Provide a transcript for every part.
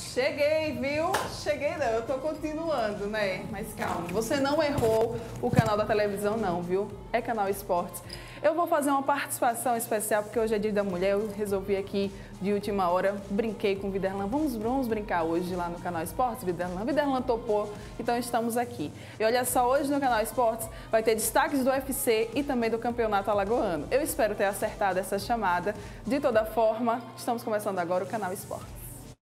Cheguei, viu? Cheguei não, eu tô continuando, né? Mas calma, você não errou o canal da televisão não, viu? É Canal Esportes. Eu vou fazer uma participação especial, porque hoje é Dia da Mulher, eu resolvi aqui de última hora, brinquei com o Viderlan. Vamos brincar hoje lá no Canal Esportes, Viderlan? Viderlan topou, então estamos aqui. E olha só, hoje no Canal Esportes vai ter destaques do UFC e também do Campeonato Alagoano. Eu espero ter acertado essa chamada. De toda forma, estamos começando agora o Canal Esportes.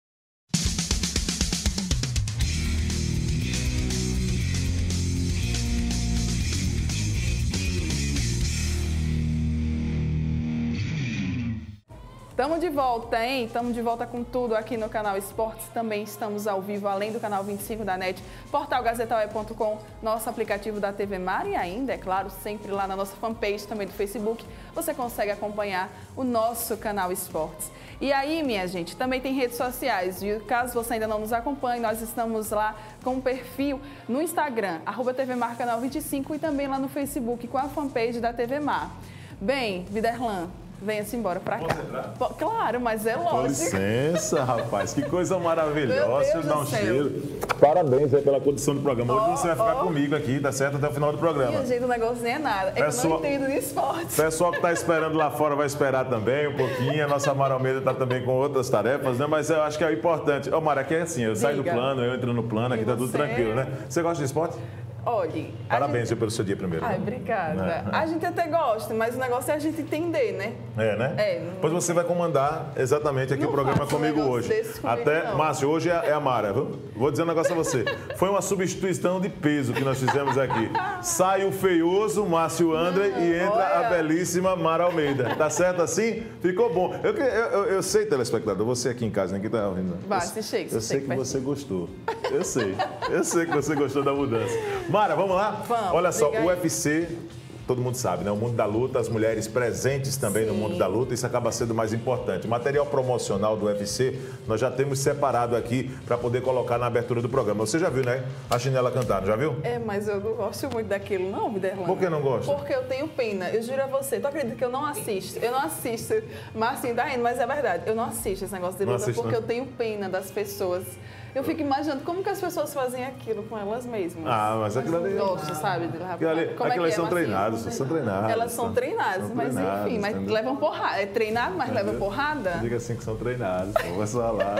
Estamos de volta, hein? Estamos de volta com tudo aqui no Canal Esportes. Também estamos ao vivo, além do Canal 25 da NET, portal gazetaoe.com, nosso aplicativo da TV Mar e ainda, é claro, sempre lá na nossa fanpage também do Facebook, você consegue acompanhar o nosso Canal Esportes. E aí, minha gente, também tem redes sociais, viu? Caso você ainda não nos acompanhe, nós estamos lá com um perfil no Instagram, @tvmarcanal25 e também lá no Facebook com a fanpage da TV Mar. Bem, Viderlan, venha-se embora pra cá. Posso entrar? Claro, mas é lógico. Com licença, rapaz. Que coisa maravilhosa. Deixa eu dar um cheiro. Parabéns aí pela condição do programa. Hoje você vai ficar comigo aqui, tá certo? Até o final do programa. Minha gente, o negócio nem é nada. É que eu não entendo de esporte. O pessoal que está esperando lá fora vai esperar também um pouquinho. A nossa Mara Almeida está também com outras tarefas, né? Mas eu acho que é importante. Ô, Mara, aqui é assim, eu saio do plano, eu entro no plano, aqui tá tudo tranquilo, né? Você gosta de esporte? Olhe, parabéns pelo seu dia primeiro. Ai, obrigada. A gente até gosta, mas o negócio é a gente entender, né? É, né? É. Pois você vai comandar exatamente aqui o programa comigo hoje. Até, Márcio, hoje é a Mara, viu? Vou dizer um negócio a você. Foi uma substituição de peso que nós fizemos aqui. Sai o feioso Márcio André e entra a belíssima Mara Almeida. Tá certo assim? Ficou bom. Eu sei, telespectador, você aqui em casa, ninguém tá ouvindo. Vai, assiste. Eu sei que você gostou. Eu sei que você gostou da mudança. Mara, vamos lá? Vamos. Olha só, o UFC, todo mundo sabe, né? O mundo da luta, as mulheres presentes também no mundo da luta, isso acaba sendo mais importante. O material promocional do UFC, nós já temos separado aqui para poder colocar na abertura do programa. Você já viu, né? A Chinela cantando, já viu? É, mas eu não gosto muito daquilo, não, Viderlan. Por que não gosta? Porque eu tenho pena. Eu juro a você. Tu acredita que eu não assisto? Eu não assisto. Marcinho tá rindo, mas é verdade. Eu não assisto esse negócio de luta porque eu tenho pena das pessoas. Eu fico imaginando como que as pessoas fazem aquilo com elas mesmas. Ah, mas aquilo ali... Eu gosto, sabe? Aquelas são treinadas, são treinadas. Elas são treinadas, mas enfim, mas levam porrada. É treinado, mas leva porrada? Diga assim que são treinadas, vai falar.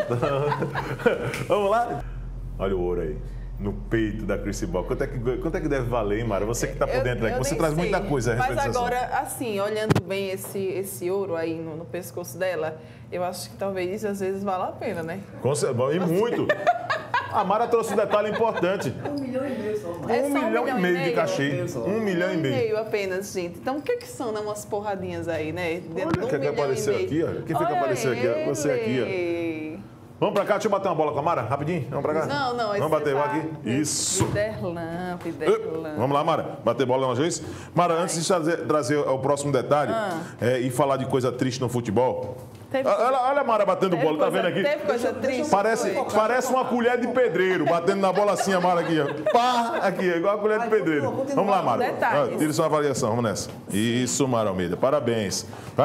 Vamos lá? Olha o ouro aí. No peito da Cris Ball. Quanto é que deve valer, hein, Mara? Você que está por dentro aí, você traz muita coisa a respeito disso. Mas agora, assim, olhando bem esse ouro aí no pescoço dela, eu acho que talvez às vezes vale a pena, né? E muito! A Mara trouxe um detalhe importante. 1,5 milhão só, Mara. É só 1,5 milhão de cachê. 1,5 milhão apenas, gente. Então, o que são, né? Umas porradinhas aí, né? Olha, quem apareceu aqui, ó. Quem foi que apareceu aqui, ó? Você aqui, ó. Vamos pra cá, deixa eu bater uma bola com a Mara, rapidinho. Vamos pra cá? Não. Vamos bater aqui? Isso. Viderlan. Vamos lá, Mara. Bater bola uma vez. Mara, antes de trazer o próximo detalhe e falar de coisa triste no futebol. Olha a Mara batendo bola, tá vendo aqui? Teve coisa triste. Parece uma colher de pedreiro, batendo na bola assim, a Mara aqui, ó. Pá, aqui, igual a colher de pedreiro. Vamos lá, Mara. Tira sua avaliação, vamos nessa. Isso, Mara Almeida. Parabéns.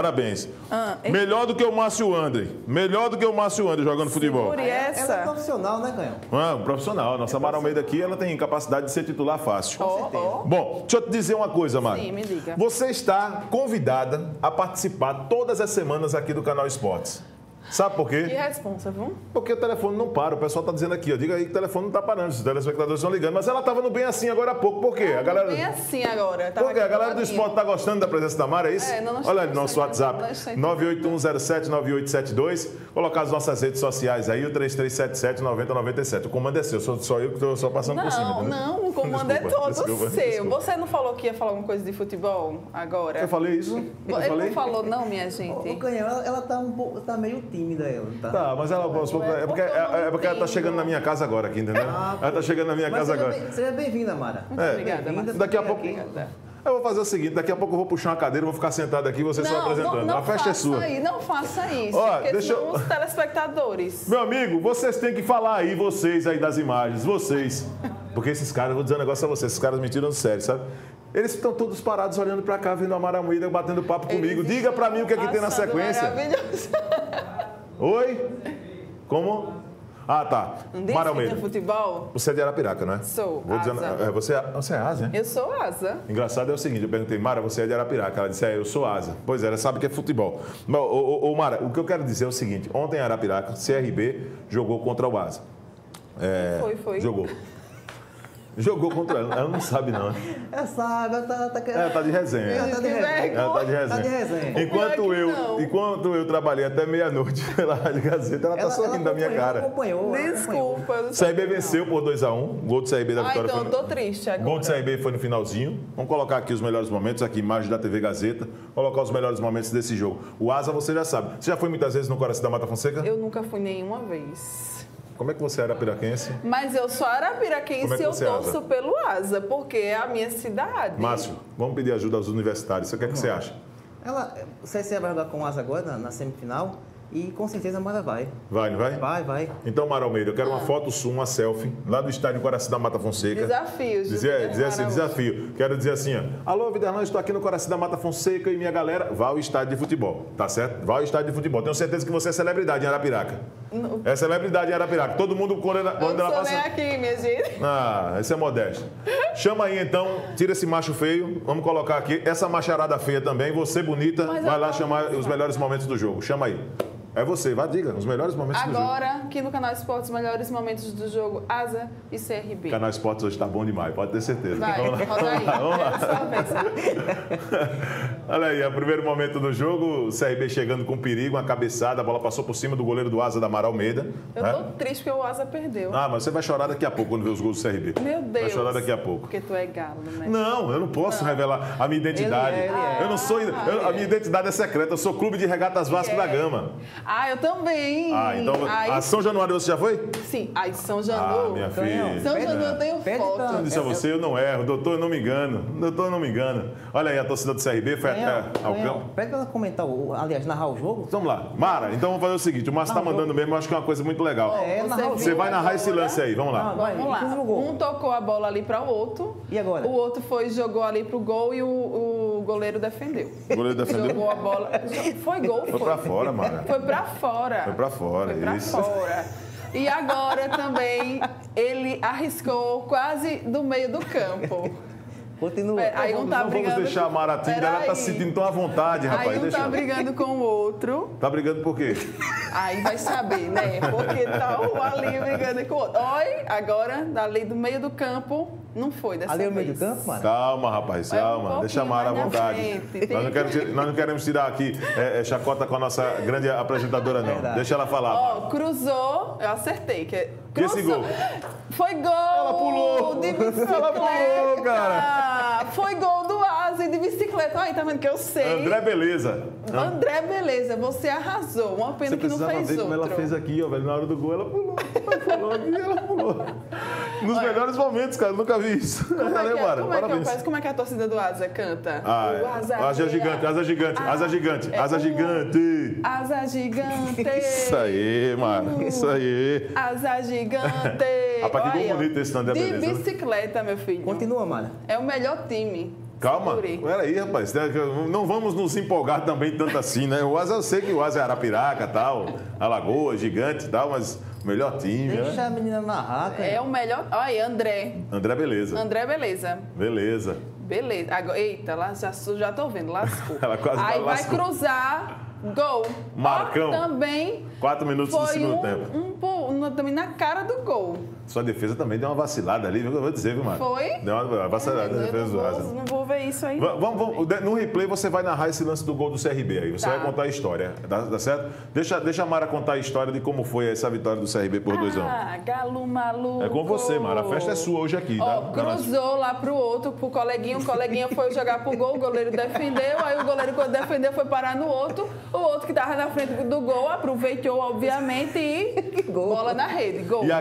Melhor do que o Márcio André. Melhor do que o Márcio André jogando futebol. Ela é profissional, né, Canhão? Profissional. Nossa Mara Almeida aqui, ela tem capacidade de ser titular fácil. Bom, deixa eu te dizer uma coisa, Mara. Sim, me diga. Você está convidada a participar todas as semanas aqui do Canal Esportes. Sabe por quê? Que responsável? Porque o telefone não para. O pessoal está dizendo aqui, ó. Diga aí que o telefone não está parando. Os telespectadores estão ligando. Mas ela estava no bem assim agora há pouco. Por quê? Bem assim agora. Por quê? A galera do esporte está gostando da presença da Mara, é isso? Olha ali nosso WhatsApp. 981079872. Colocar as nossas redes sociais aí, o 3377-9097. O comando é seu. Só eu que estou só passando por cima. Não, o comando é todo seu. Você não falou que ia falar alguma coisa de futebol agora? Eu falei isso? Ele não falou não, minha gente. O Canhão, ela tá meio tímida, ela. Tá, mas ela... É porque ela tá chegando na minha casa agora aqui, entendeu? Ela tá chegando na minha casa agora. Seja bem-vinda, Mara. Obrigada, Mara. Daqui a pouco... Eu vou fazer o seguinte, daqui a pouco eu vou puxar uma cadeira, vou ficar sentado aqui e você só apresentando. A festa é sua. Não faça isso, ó, porque senão os telespectadores... Meu amigo, vocês têm que falar aí, vocês aí das imagens, vocês. Porque esses caras, eu vou dizer um negócio a vocês, esses caras me tiram do sério, sabe? Eles estão todos parados olhando pra cá, vendo a Mara Almeida batendo papo comigo. Diga pra mim o que é que tem na sequência. Maravilhoso. Oi? Como? Ah, tá. Mara Almeida. Futebol? Você é de Arapiraca, não é? Sou, Vou asa. Dizer, você é asa, né? Eu sou asa. Engraçado é o seguinte, eu perguntei, Mara, você é de Arapiraca? Ela disse, eu sou asa. Pois é, ela sabe que é futebol. Mas, Mara, o que eu quero dizer é o seguinte, ontem em Arapiraca, CRB jogou contra o asa. Foi. Jogou contra ela não sabe não. Ela sabe, ela tá querendo. Ela tá de resenha. Ela tá de resenha. Ela tá de resenha. Tá de resenha. Enquanto eu trabalhei até meia-noite lá de Gazeta, ela tá sorrindo da minha cara. Acompanhou. Desculpa. O CRB venceu por 2-1. O gol do CRB da vitória então eu tô triste agora. O gol do CRB foi no finalzinho. Vamos colocar aqui os melhores momentos, aqui imagem da TV Gazeta. Colocar os melhores momentos desse jogo. O asa, você já sabe. Você já foi muitas vezes no Coração da Mata Fonseca? Eu nunca fui nenhuma vez. Como é que você é arapiraquense? Mas eu sou arapiraquense e eu torço pelo asa, porque é a minha cidade. Márcio, vamos pedir ajuda aos universitários. O que é que você acha? O CSE vai jogar com o asa agora na semifinal. E com certeza a Mara vai. Vai, não vai? Vai. Então, Mara Almeida, eu quero uma foto sua, uma selfie, lá do estádio Coração da Mata Fonseca. Dizer assim, desafio. Quero dizer assim, ó. Alô, Vidarlan, estou aqui no Coração da Mata Fonseca e minha galera, vá ao estádio de futebol, tá certo? Vá ao estádio de futebol. Tenho certeza que você é celebridade em Arapiraca. É celebridade em Arapiraca. Todo mundo, quando ela passa... Eu aqui, minha gente. Ah, esse é modesto. Chama aí, então, tira esse macho feio, vamos colocar aqui. Essa macharada feia também, você bonita, vai lá chamar os melhores momentos do jogo. Chama aí. É você, vá, diga, os melhores momentos do jogo. Agora, aqui no Canal Esportes, os melhores momentos do jogo, Asa e CRB. O Canal Esportes hoje tá bom demais, pode ter certeza. Vai, roda aí. Vamos lá. Olha aí, é o primeiro momento do jogo, o CRB chegando com perigo, uma cabeçada, a bola passou por cima do goleiro do Asa, da Mara Almeida. Eu tô triste porque o Asa perdeu. Ah, mas você vai chorar daqui a pouco quando ver os gols do CRB. Meu Deus. Vai chorar daqui a pouco. Porque tu é galo, né? Não, eu não posso revelar a minha identidade. Ele é. Eu não sou... a minha identidade é secreta, eu sou Clube de Regatas Vasco da Gama. Ah, eu também. Então, a São Januário você já foi? Sim, aí São Januário. Minha filha. São Januário eu tenho foto. Eu disse a você, eu não erro, doutor, eu não me engano. Doutor, eu não me engano. Olha aí, a torcida do CRB foi até ao campo. Pede pra ela comentar, aliás, narrar o jogo. Vamos lá. Mara, então vamos fazer o seguinte, o Márcio tá mandando mesmo, eu acho que é uma coisa muito legal. Você vai narrar esse lance aí, vamos lá. Vamos lá. Um tocou a bola ali para o outro. E agora? O outro jogou ali pro gol e o goleiro defendeu. O goleiro defendeu? Jogou a bola. Foi gol, foi pra fora, Mara. Foi pra fora. Foi pra fora, isso. Fora. E agora também ele arriscou quase do meio do campo. Continua. Aí um tá não brigando. Vamos deixar a Mara tímida, ela tá se sentindo tão à vontade, rapaz. Aí um tá brigando com o outro. Tá brigando por quê? Aí vai saber, né? Porque tá um ali brigando com o outro. Olha, agora, ali do meio do campo, não foi dessa vez. Ali no meio do campo, Mara? Calma, rapaz, calma. Deixa a Mara à vontade. Nós não queremos tirar aqui chacota com a nossa grande apresentadora, não. Verdade. Deixa ela falar. Cruzou, eu acertei. E esse gol? Foi gol! Ela pulou! De bicicleta! Ela pulou, cara! Foi gol do Asa de bicicleta. Aí, tá vendo que eu sei. André Beleza. André Beleza, você arrasou. Uma pena que não fez ver como ela fez aqui, ó, velho. Na hora do gol, ela pulou. Ela pulou aqui, ela pulou. Nos melhores momentos, cara. Eu nunca vi isso. Como é que a torcida do Asa canta? Asa gigante, asa gigante, asa gigante, asa gigante. Asa gigante. Isso aí, mano. Isso aí. Asa gigante. Rapaz, que gol bonito esse André Beleza. De bicicleta, meu filho. Continua, Mara. É o melhor time. Calma, peraí, rapaz. Não vamos nos empolgar também tanto assim, né? O Asa, eu sei que o Asa é Arapiraca, tal, Alagoas, Gigante e tal, mas o melhor time, Deixa né? a menina narrar, cara. É o melhor. Olha aí, André. André Beleza. André Beleza. Beleza. Beleza. Agora, eita, lá, já tô vendo, lascou. Ela quase aí vai lascou. Cruzar, gol. Marcão. Também. 4 minutos do segundo tempo. Também na cara do gol. Sua defesa também deu uma vacilada ali, viu? Eu vou dizer, viu, Mara? Foi? Deu uma vacilada na defesa do Asa. Não vou ver isso aí. No replay você vai narrar esse lance do gol do CRB aí. Você vai contar a história, tá certo? Deixa a Mara contar a história de como foi essa vitória do CRB por 2-1. Ah, galo maluco. É com você, Mara. A festa é sua hoje aqui, tá? Cruzou lá pro outro, pro coleguinha. O coleguinha foi jogar pro gol, o goleiro defendeu. Aí o goleiro, quando defendeu, foi parar no outro. O outro que tava na frente do gol aproveitou, obviamente, e bola na rede. Gol. E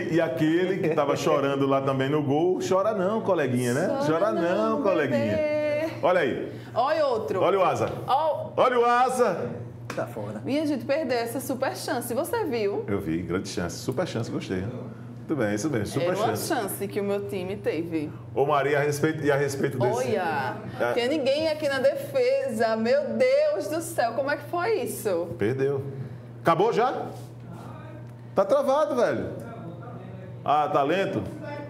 aquele que tava chorando lá também no gol, chora não, coleguinha, né? Chora não, coleguinha. Bebê. Olha aí. Olha outro. Olha o Asa. Olha o Asa. Tá fora. Minha gente, perdeu essa super chance. Você viu? Eu vi, grande chance. Super chance, gostei. Muito bem, isso mesmo, super Era uma chance. chance que o meu time teve. Ô Maria, a respeito desse... Olha, tem ninguém aqui na defesa. Meu Deus do céu, como é que foi isso? Perdeu. Acabou já? Tá travado, velho. Ah, tá lento?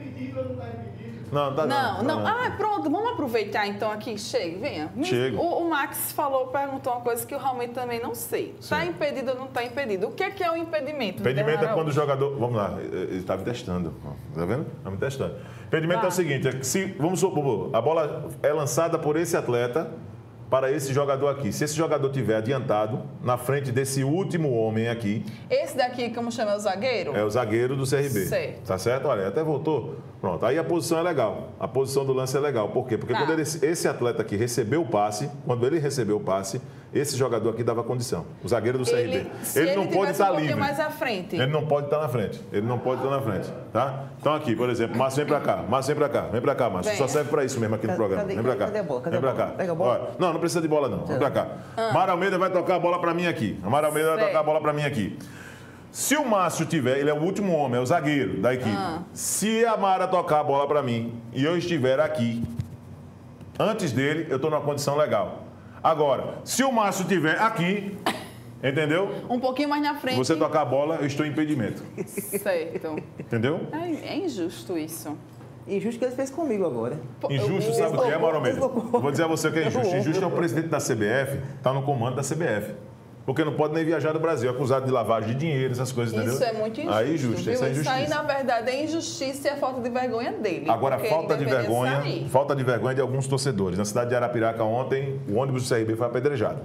Não, tá não. Ah, pronto, vamos aproveitar então aqui. Chega, venha. Chega. O Max perguntou uma coisa que eu realmente também não sei. Está impedido ou não está impedido? O que é o impedimento? Impedimento é quando o jogador... Vamos lá, ele está me testando. Tá vendo? Está me testando. Impedimento é o seguinte, é que se, vamos supor, a bola é lançada por esse atleta para esse jogador aqui. Se esse jogador tiver adiantado na frente desse último homem aqui... Esse daqui, como chama, é o zagueiro? É o zagueiro do CRB. Certo. Tá certo? Olha, até voltou. Pronto, aí a posição é legal. A posição do lance é legal. Por quê? Porque quando esse atleta aqui recebeu o passe, quando ele recebeu o passe, esse jogador aqui dava condição. O zagueiro do CRB. Ele não pode estar livre. Mais à frente. Ele não pode estar na frente. Ele não pode estar na frente. Tá? Então aqui, por exemplo, Márcio, vem pra cá. Márcio, vem pra cá. Vem pra cá, Márcio. Só serve pra isso mesmo aqui no programa. Vem pra cá. Cadê a bola? Vem pra cá. Pega a bola. Olha, não precisa de bola não. Vem pra cá. Mara Almeida vai tocar a bola pra mim aqui. A Mara Almeida vai tocar a bola pra mim aqui. Se o Márcio tiver, ele é o último homem, é o zagueiro da equipe. Se a Mara tocar a bola para mim e eu estiver aqui, antes dele, eu estou numa condição legal. Agora, se o Márcio estiver aqui, entendeu? Um pouquinho mais na frente. Você tocar a bola, eu estou em impedimento. Certo. Entendeu? É injusto isso. Injusto que ele fez comigo agora. Injusto, sabe o que é, Mara Almeida? Vou dizer a você o que é injusto. Injusto é o presidente da CBF, está no comando da CBF. Porque não pode nem viajar do Brasil, acusado de lavagem de dinheiro, essas coisas, entendeu? Isso é muito injusto. Aí, injusto, isso é injustiça. Isso aí, na verdade, é injustiça e a falta de vergonha dele. Agora, falta de vergonha de alguns torcedores. Na cidade de Arapiraca, ontem, o ônibus do CRB foi apedrejado.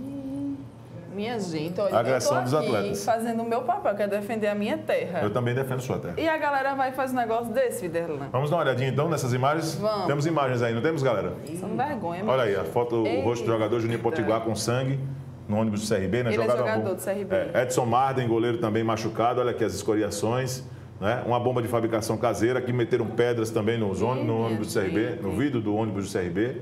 Minha gente, olha, agressão dos aqui atletas. Fazendo o meu papel, que é defender a minha terra. Eu também defendo sua terra. E a galera vai fazer um negócio desse, Viderlan? Vamos dar uma olhadinha, então, nessas imagens? Vamos. Temos imagens aí, não temos, galera? São vergonha. Olha aí, a foto, o rosto do jogador Juninho Potiguar com sangue. No ônibus do CRB, né? Ele é jogador do CRB. Edson Marden, goleiro também machucado. Olha aqui as escoriações. Né? Uma bomba de fabricação caseira. Aqui meteram pedras também no ônibus do CRB, no vidro do ônibus do CRB.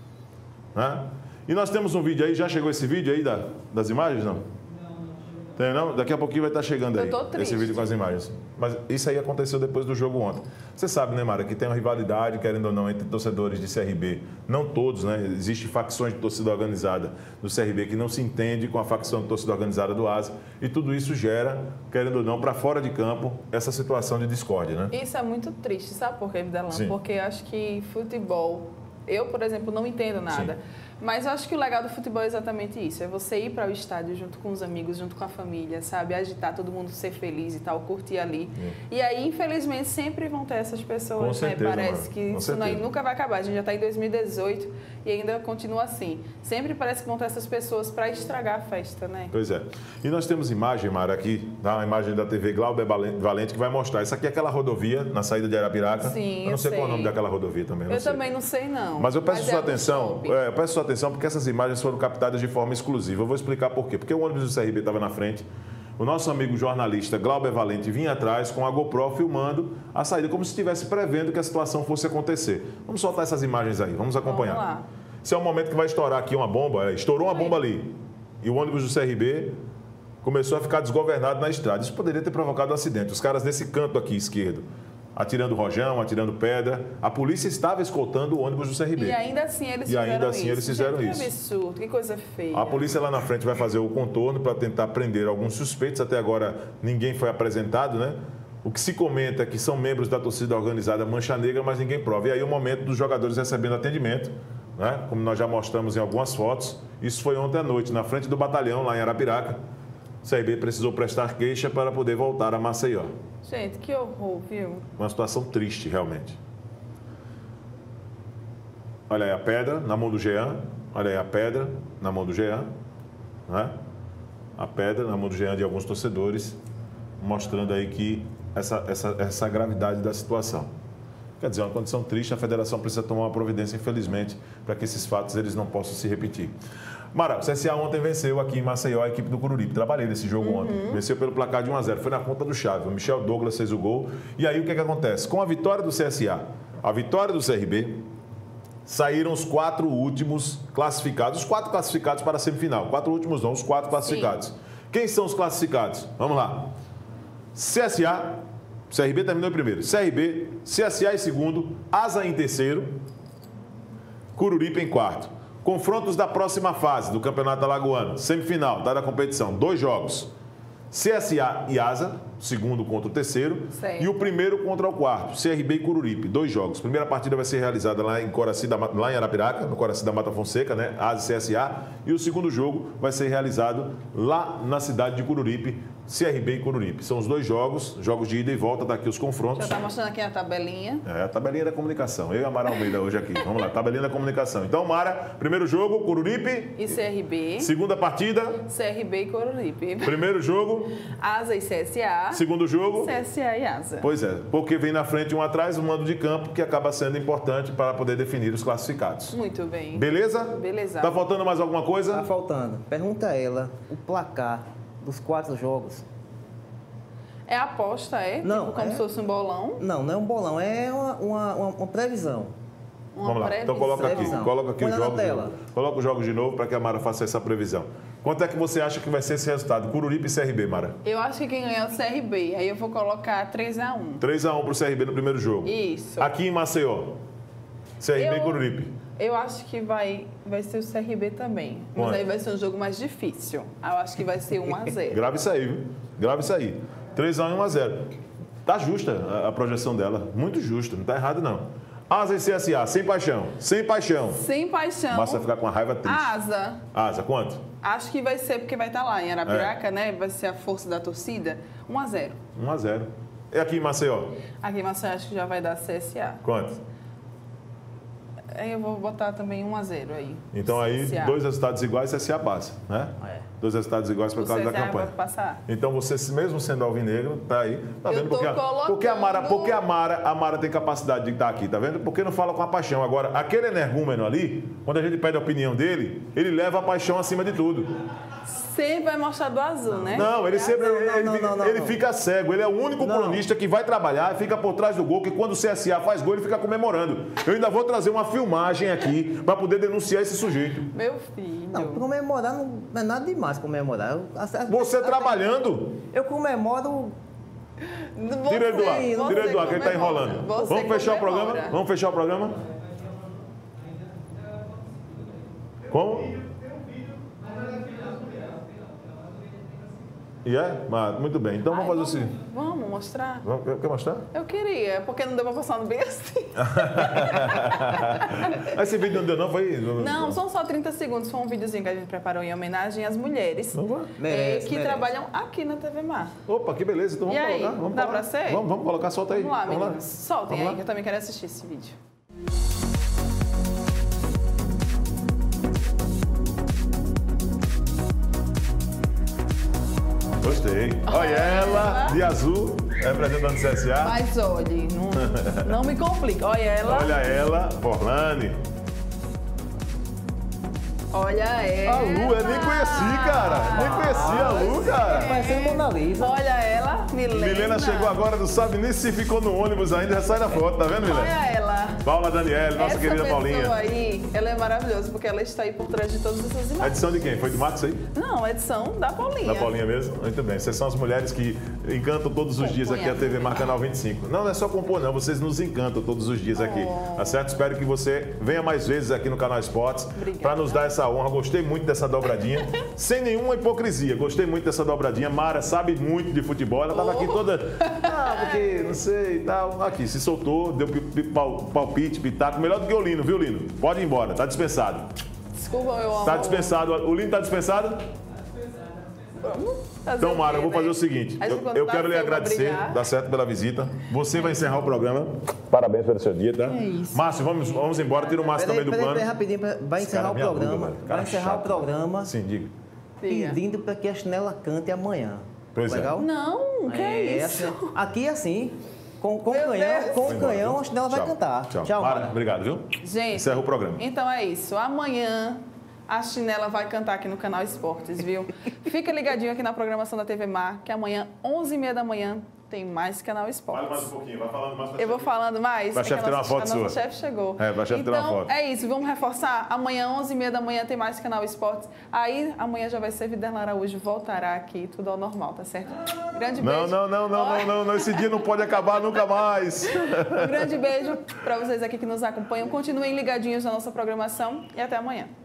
Né? E nós temos um vídeo aí. Já chegou esse vídeo aí das imagens, não? Tem, não? Daqui a pouquinho vai estar chegando aí esse vídeo com as imagens. Mas isso aí aconteceu depois do jogo ontem. Você sabe, né, Mara, que tem uma rivalidade, querendo ou não, entre torcedores de CRB. Não todos, né? Existem facções de torcida organizada do CRB que não se entende com a facção de torcida organizada do ASA. E tudo isso gera, querendo ou não, para fora de campo, essa situação de discórdia, né? Isso é muito triste, sabe por quê, Videlão? Porque eu acho que futebol... Eu, por exemplo, não entendo nada. Sim. Mas eu acho que o legal do futebol é exatamente isso. É você ir para o estádio junto com os amigos, junto com a família, sabe? Agitar, todo mundo ser feliz e tal, curtir ali. E aí, infelizmente, sempre vão ter essas pessoas, com certeza, né? Parece que isso nunca vai acabar. A gente já está em 2018 e ainda continua assim. Sempre parece que vão ter essas pessoas para estragar a festa, né? Pois é. E nós temos imagem, Mara, aqui, tá? Uma imagem da TV Glauber Valente, que vai mostrar. Essa aqui é aquela rodovia na saída de Arapiraca. Sim, eu não sei qual é o nome daquela rodovia também. Eu também não sei, não. Mas eu peço sua atenção, porque essas imagens foram captadas de forma exclusiva. Eu vou explicar por quê. Porque o ônibus do CRB estava na frente, o nosso amigo jornalista Glauber Valente vinha atrás com a GoPro filmando a saída, como se estivesse prevendo que a situação fosse acontecer. Vamos soltar essas imagens aí, vamos acompanhar. Vamos lá. Esse é o momento que vai estourar aqui uma bomba. Estourou uma bomba ali. E o ônibus do CRB começou a ficar desgovernado na estrada. Isso poderia ter provocado um acidente. Os caras nesse canto aqui esquerdo, atirando rojão, atirando pedra. A polícia estava escoltando o ônibus do CRB. E ainda assim eles fizeram isso. Que absurdo, que coisa feia. A polícia lá na frente vai fazer o contorno para tentar prender alguns suspeitos. Até agora ninguém foi apresentado, né? O que se comenta é que são membros da torcida organizada Mancha Negra, mas ninguém prova. E aí o momento dos jogadores recebendo atendimento, né? Como nós já mostramos em algumas fotos. Isso foi ontem à noite, na frente do batalhão, lá em Arapiraca. O CRB precisou prestar queixa para poder voltar a Maceió. Gente, que horror, viu? Uma situação triste, realmente. Olha aí a pedra na mão do Jean. Olha aí a pedra na mão do Jean. Né? A pedra na mão do Jean de alguns torcedores, mostrando aí que essa gravidade da situação. Quer dizer, é uma condição triste, a federação precisa tomar uma providência, infelizmente, para que esses fatos eles não possam se repetir. Mara, o CSA ontem venceu aqui em Maceió a equipe do Coruripe. Trabalhei nesse jogo ontem. Venceu pelo placar de 1-0. Foi na conta do chave. O Michel Douglas fez o gol. E aí o que acontece? Com a vitória do CSA, a vitória do CRB, saíram os 4 últimos classificados. Os 4 classificados para a semifinal. 4 últimos não, os 4 classificados. Sim. Quem são os classificados? Vamos lá. CSA, CRB terminou em primeiro. CRB, CSA em segundo, ASA em terceiro, Coruripe em quarto. Confrontos da próxima fase do Campeonato Alagoano. Semifinal, da competição. 2 jogos. CSA e Asa, segundo contra o terceiro. Certo. E o primeiro contra o quarto, CRB e Coruripe, 2 jogos. Primeira partida vai ser realizada lá em Arapiraca, no Coraci da Mata Fonseca, né? Asa e CSA. E o segundo jogo vai ser realizado lá na cidade de Coruripe, CRB e Coruripe. São os 2 jogos de ida e volta, daqui os confrontos. Já está mostrando aqui a tabelinha. A tabelinha da comunicação. Eu e a Mara Almeida hoje aqui. Vamos lá, tabelinha da comunicação. Então, Mara, primeiro jogo, Coruripe. E CRB. Segunda partida. CRB e Coruripe. Primeiro jogo. Asa e CSA. Segundo jogo. CSA e Asa. Pois é, porque vem na frente um atrás, um mando de campo que acaba sendo importante para poder definir os classificados. Muito bem. Beleza? Beleza. Tá faltando mais alguma coisa? Tá faltando. Pergunta a ela o placar dos 4 jogos. É aposta, é? Não, Tipo, como se fosse um bolão? Não, não é um bolão, é uma previsão. Vamos lá, então coloca aqui Põe os na jogos. tela. Coloca os jogos de novo para que a Mara faça essa previsão. Quanto é que você acha que vai ser esse resultado? Coruripe e CRB, Mara? Eu acho que quem ganha é o CRB. Aí eu vou colocar 3-1. 3-1 para o CRB no primeiro jogo. Isso. Aqui em Maceió, CRB e Coruripe. Eu acho que vai ser o CRB também. Mas Quanto? aí vai ser um jogo mais difícil. Eu acho que vai ser 1-0. Grave isso aí, viu? Grave isso aí. 3-1 e 1-0. Tá justa a projeção dela. Muito justa, não tá errado não. Asa e CSA, sem paixão. Sem paixão. Sem paixão. Basta ficar com a raiva triste. Asa. Asa, quanto? Acho que vai ser porque vai estar lá em Arapiraca, né? Vai ser a força da torcida. 1-0. 1-0. E aqui em Maceió? Aqui em Maceió acho que já vai dar CSA. Quanto? Aí eu vou botar também 1-0 aí. Então aí, CSA. 2 resultados iguais, CSA passa, né? É. 2 resultados iguais por O causa da CSA campanha. vai passar. Então você, mesmo sendo alvinegro, tá aí. Tá Eu vendo? tô Porque a colocando- Mara tem capacidade de estar aqui, tá vendo? Porque não fala com a paixão. Agora, aquele energúmeno ali, quando a gente pede a opinião dele, ele leva a paixão acima de tudo. Sempre vai mostrar do azul, né? Não, ele sempre não. ele fica cego. Ele é o único Não. cronista que vai trabalhar, fica por trás do gol, que quando o CSA faz gol, ele fica comemorando. Eu ainda vou trazer uma filmagem aqui para poder denunciar esse sujeito. Meu filho. Não, comemorar não é nada demais comemorar. Você trabalhando. Eu comemoro. Tira ele do ar, tira ele do ar, que ele está enrolando. Vamos fechar o programa? Vamos fechar o programa? Como? E é? Mas, muito bem. Então vamos fazer o seguinte. Vamos mostrar? Quer mostrar? Eu queria, porque não deu pra passar no bem assim. Esse vídeo não deu não? Foi? Não, são só 30 segundos. Foi um videozinho que a gente preparou em homenagem às mulheres Não vai? Merece. trabalham aqui na TV Mar. Opa, que beleza. Então vamos E aí, colocar. Vamos dá colocar. pra ser? Vamos colocar, solta aí. Vamos lá, Vamos meninas. Soltem Vamos aí, lá. que eu também quero assistir esse vídeo. Gostei. Olha ela, de azul, representando o CSA. Mas olhe, não me complica. Olha ela. Olha ela, Forlane. Olha ela. A Lu, eu nem conheci, cara. Nem conheci a Lu, cara. Parecendo Mona Lisa. Olha ela, Milena. Milena chegou agora, não sabe nem se ficou no ônibus ainda, já sai da foto, tá vendo, Milena? Olha ela. Paula Daniele, nossa Essa querida pessoa Paulinha. aí, ela é maravilhosa, porque ela está aí por trás de todas essas A imagens. edição de quem? Foi de Marcos aí? Não, a edição da Paulinha. Da Paulinha mesmo? Muito bem. Vocês são as mulheres que encantam todos os dias aqui a TV Mar Canal 25. Não é só compor, não. Vocês nos encantam todos os dias aqui. Tá certo? Espero que você venha mais vezes aqui no Canal Esportes para nos dar essa honra. Gostei muito dessa dobradinha. Sem nenhuma hipocrisia. Gostei muito dessa dobradinha. Mara sabe muito de futebol. Ela estava aqui toda... Ah, porque não sei e tal. Aqui, se soltou, deu palpite, pitaco. Melhor do que o Lino, viu, Lino? Pode ir embora. Tá dispensado. Desculpa, meu amor. Tá dispensado. O Lino tá dispensado? Então, Mara, eu vou fazer o seguinte. Eu quero lhe agradecer, dá certo, pela visita. Você vai encerrar o programa. Parabéns pelo seu dia, tá? É isso. Márcio, vamos embora. Tira o Márcio também do plano. Peraí, rapidinho. Vai encerrar o cara me aluga, programa. velho. Cara Vai encerrar chato. o programa Sim, diga. Diga. pedindo para que a Chinela cante amanhã. Pois é. Legal? Não, que é isso? assim, aqui é assim. Com Meu Deus. com o Vou embora, canhão, viu? a Chinela vai Tchau. cantar. Tchau, Mara. Mara. Obrigado, viu? Gente, Encerra o programa. então é isso. Amanhã a Chinela vai cantar aqui no Canal Esportes, viu? Fica ligadinho aqui na programação da TV Mar, que amanhã, 11h30 da manhã, tem mais Canal Esportes. Fala mais um pouquinho, vai falando mais. Eu vou falando mais. Vai, é que chefe, a tirar nossa- uma foto A nossa sua. chefe chegou. É, vai, chefe, tirar uma Então, foto. é isso. Vamos reforçar. Amanhã, 11h30 da manhã, tem mais Canal Esportes. Aí, amanhã já vai ser Viderlan Araújo. Voltará aqui, tudo ao normal, tá certo? Grande beijo. Não. Esse dia não pode acabar nunca mais. Um grande beijo para vocês aqui que nos acompanham. Continuem ligadinhos na nossa programação e até amanhã.